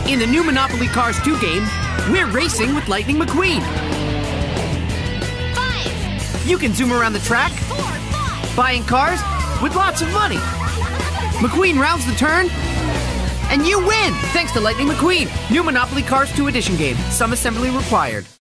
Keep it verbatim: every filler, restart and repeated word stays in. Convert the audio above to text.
In the new Monopoly Cars two game, we're racing with Lightning McQueen. Five. You can zoom around the track, Four, five. buying cars with lots of money. McQueen rounds the turn, and you win thanks to Lightning McQueen. New Monopoly Cars two Edition game. Some assembly required.